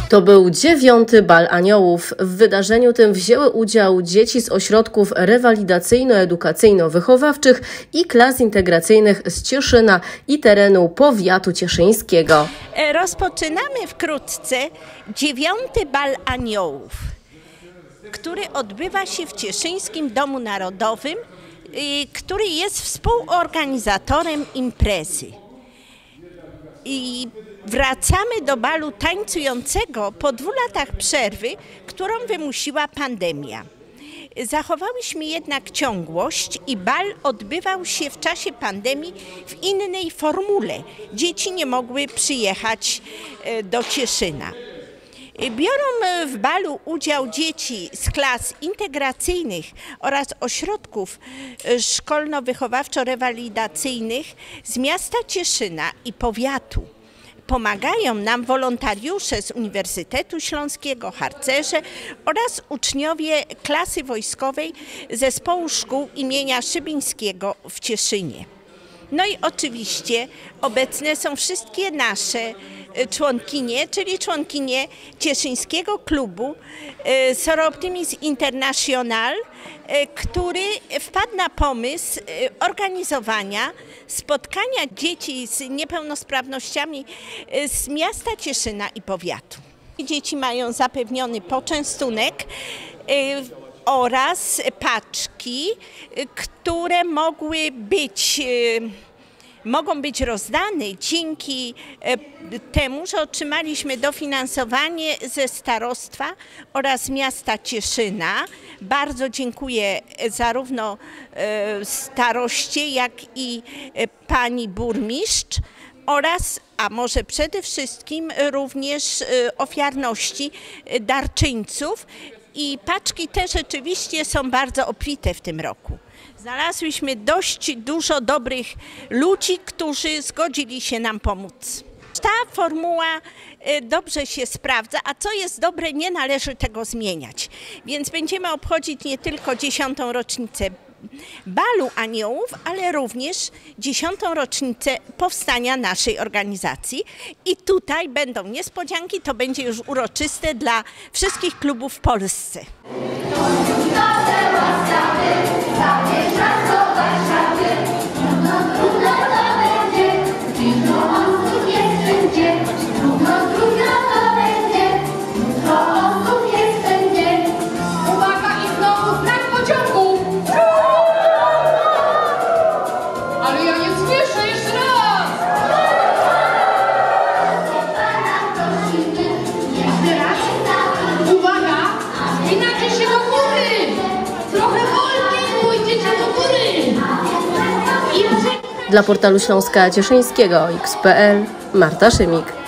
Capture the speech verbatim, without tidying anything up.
To był dziewiąty Bal Aniołów. W wydarzeniu tym wzięły udział dzieci z ośrodków rewalidacyjno-edukacyjno-wychowawczych i klas integracyjnych z Cieszyna i terenu powiatu cieszyńskiego. Rozpoczynamy wkrótce dziewiąty Bal Aniołów, który odbywa się w Cieszyńskim Domu Narodowym, który jest współorganizatorem imprezy. I wracamy do balu tańcującego po dwóch latach przerwy, którą wymusiła pandemia. Zachowałyśmy jednak ciągłość i bal odbywał się w czasie pandemii w innej formule. Dzieci nie mogły przyjechać do Cieszyna. Biorą w balu udział dzieci z klas integracyjnych oraz ośrodków szkolno-wychowawczo-rewalidacyjnych z miasta Cieszyna i powiatu. Pomagają nam wolontariusze z Uniwersytetu Śląskiego, harcerze oraz uczniowie klasy wojskowej Zespołu Szkół imienia Szybińskiego w Cieszynie. No i oczywiście obecne są wszystkie nasze członkinie, czyli członkinie Cieszyńskiego Klubu Soro Optimis International, który wpadł na pomysł organizowania spotkania dzieci z niepełnosprawnościami z miasta Cieszyna i powiatu. Dzieci mają zapewniony poczęstunek oraz paczki, które mogły być mogą być rozdane dzięki temu, że otrzymaliśmy dofinansowanie ze starostwa oraz miasta Cieszyna. Bardzo dziękuję zarówno staroście, jak i pani burmistrz oraz, a może przede wszystkim również ofiarności darczyńców. I paczki te rzeczywiście są bardzo obfite w tym roku. Znalazłyśmy dość dużo dobrych ludzi, którzy zgodzili się nam pomóc. Ta formuła dobrze się sprawdza, a co jest dobre, nie należy tego zmieniać. Więc będziemy obchodzić nie tylko dziesiątą rocznicę Balu Aniołów, ale również dziesiątą rocznicę powstania naszej organizacji. I tutaj będą niespodzianki, to będzie już uroczyste dla wszystkich klubów w Polsce. Dla portalu Śląska Cieszyńskiego X kropka p l Marta Szymik.